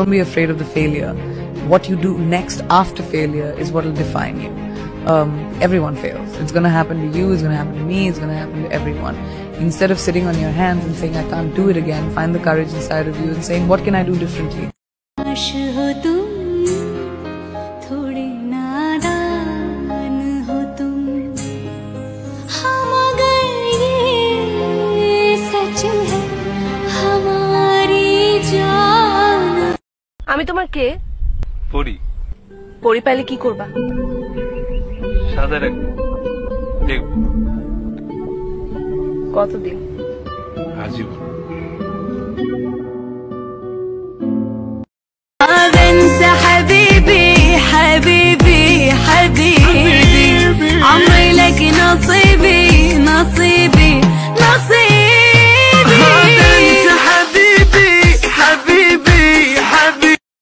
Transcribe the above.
Don't be afraid of the failure. What you do next after failure is what will define you. Everyone fails. It's going to happen to you, it's going to happen to me, it's going to happen to everyone. Instead of sitting on your hands and saying, I can't do it again, find the courage inside of you and saying, what can I do differently? আমি তোমার কে? পরি। পরি পাইলে কি করবা? সাথে রাখবো, দেখবো। কতদিন? আজীবন।